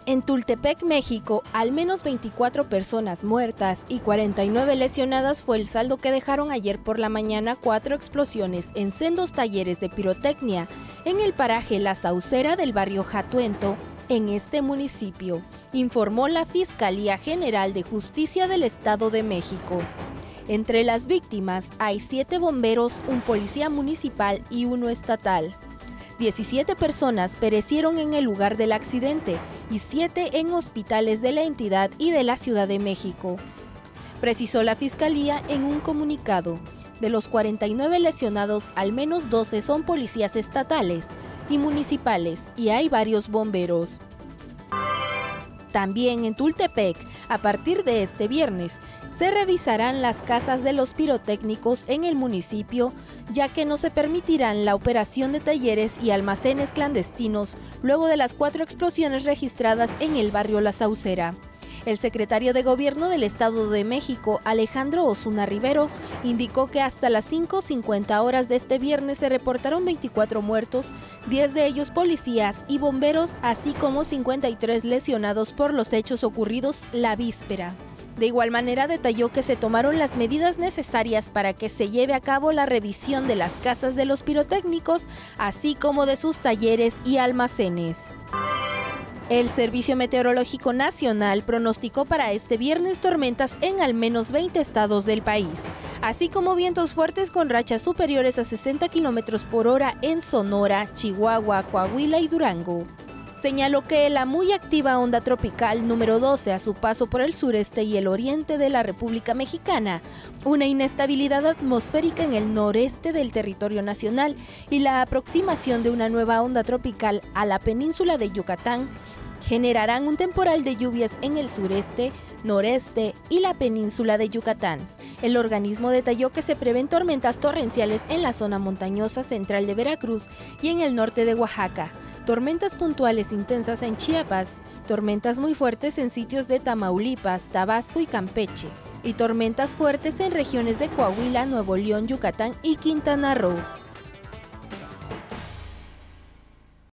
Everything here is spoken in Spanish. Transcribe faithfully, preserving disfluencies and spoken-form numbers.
En Tultepec, México, al menos veinticuatro personas muertas y cuarenta y nueve lesionadas fue el saldo que dejaron ayer por la mañana cuatro explosiones en sendos talleres de pirotecnia en el paraje La Saucera del barrio Jatuento, en este municipio, informó la Fiscalía General de Justicia del Estado de México. Entre las víctimas hay siete bomberos, un policía municipal y uno estatal. diecisiete personas perecieron en el lugar del accidente y siete en hospitales de la entidad y de la Ciudad de México. Precisó la Fiscalía en un comunicado. De los cuarenta y nueve lesionados, al menos doce son policías estatales y municipales y hay varios bomberos. También en Tultepec, a partir de este viernes, se revisarán las casas de los pirotécnicos en el municipio, ya que no se permitirán la operación de talleres y almacenes clandestinos luego de las cuatro explosiones registradas en el barrio La Saucera. El secretario de Gobierno del Estado de México, Alejandro Osuna Rivero, indicó que hasta las cinco cincuenta horas de este viernes se reportaron veinticuatro muertos, diez de ellos policías y bomberos, así como cincuenta y tres lesionados por los hechos ocurridos la víspera. De igual manera, detalló que se tomaron las medidas necesarias para que se lleve a cabo la revisión de las casas de los pirotécnicos, así como de sus talleres y almacenes. El Servicio Meteorológico Nacional pronosticó para este viernes tormentas en al menos veinte estados del país, así como vientos fuertes con rachas superiores a sesenta kilómetros por hora en Sonora, Chihuahua, Coahuila y Durango. Señaló que la muy activa onda tropical número doce a su paso por el sureste y el oriente de la República Mexicana, una inestabilidad atmosférica en el noreste del territorio nacional y la aproximación de una nueva onda tropical a la península de Yucatán generarán un temporal de lluvias en el sureste, noreste y la península de Yucatán. El organismo detalló que se prevén tormentas torrenciales en la zona montañosa central de Veracruz y en el norte de Oaxaca, tormentas puntuales intensas en Chiapas, tormentas muy fuertes en sitios de Tamaulipas, Tabasco y Campeche, y tormentas fuertes en regiones de Coahuila, Nuevo León, Yucatán y Quintana Roo.